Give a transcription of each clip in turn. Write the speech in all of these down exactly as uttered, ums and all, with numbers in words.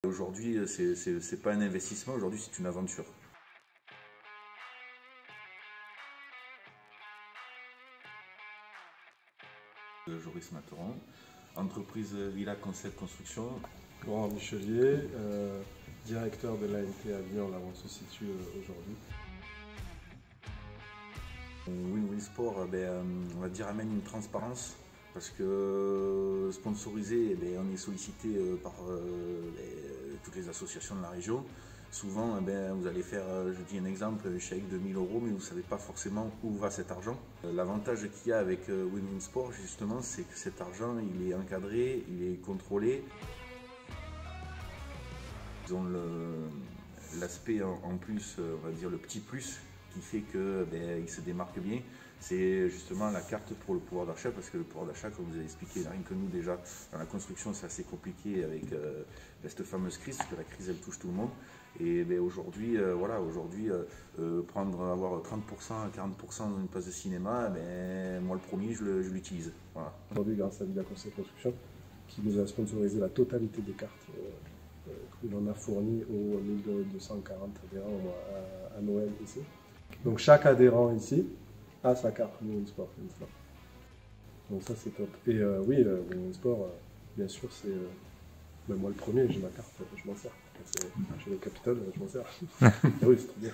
Aujourd'hui, c'est pas un investissement, aujourd'hui c'est une aventure. Joris Materon, entreprise Villa Concept Construction. Laurent Michelier, euh, directeur de l'A N T à Lyon, là où on se situe euh, aujourd'hui. Win-Win Sport, ben, on va dire, amène une transparence parce que sponsorisé, ben, on est sollicité par euh, ben, toutes les associations de la région. Souvent, ben, vous allez faire, je dis un exemple, un chèque de mille euros, mais vous ne savez pas forcément où va cet argent. L'avantage qu'il y a avec Win-Win Sport, justement, c'est que cet argent, il est encadré, il est contrôlé. Ils ont l'aspect en, en plus, on va dire le petit plus, qui fait qu'ils ben, se démarquent bien. C'est justement la carte pour le pouvoir d'achat, parce que le pouvoir d'achat, comme vous avez expliqué, rien que nous déjà, dans la construction, c'est assez compliqué avec euh, ben, cette fameuse crise, parce que la crise, elle touche tout le monde. Et ben, aujourd'hui, euh, voilà, aujourd'hui, euh, euh, prendre, avoir trente pour cent, quarante pour cent dans une place de cinéma, ben, moi le premier, je l'utilise. Voilà. Aujourd'hui, grâce à Villa Concept Construction, qui nous a sponsorisé la totalité des cartes euh, que l'on a fournies aux mille deux cent quarante adhérents à, à Noël ici. Donc chaque adhérent ici a sa carte Win-Win Sport. Donc ça c'est top. Et euh, oui, euh, Win-Win Sport, euh, bien sûr, c'est euh, ben moi le premier, j'ai ma carte, je m'en sers. J'ai le capital, je m'en sers. Oui, c'est très bien.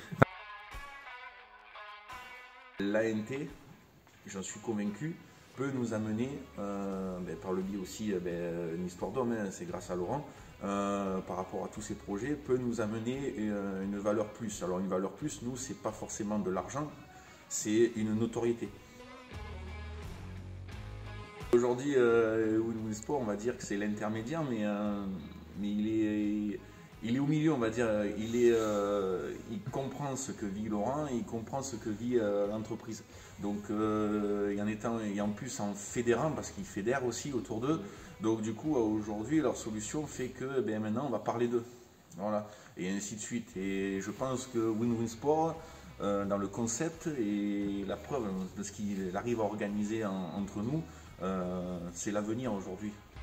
L'A N T, j'en suis convaincu, peut nous amener, euh, ben, par le biais aussi, ben, une histoire d'homme, hein, c'est grâce à Laurent, euh, par rapport à tous ces projets, peut nous amener une, une valeur plus. Alors une valeur plus, nous, c'est pas forcément de l'argent, c'est une notoriété. Aujourd'hui, euh, Win-Win Sport, on va dire que c'est l'intermédiaire, mais, euh, mais il est... Il est au milieu, on va dire, il, est, euh, il comprend ce que vit Laurent, il comprend ce que vit euh, l'entreprise. Donc, euh, et en étant, et en plus en fédérant, parce qu'ils fédèrent aussi autour d'eux, donc du coup, aujourd'hui, leur solution fait que ben, maintenant, on va parler d'eux. Voilà, et ainsi de suite. Et je pense que Win-Win Sport, euh, dans le concept, et la preuve de ce qu'il arrive à organiser en, entre nous, euh, c'est l'avenir aujourd'hui.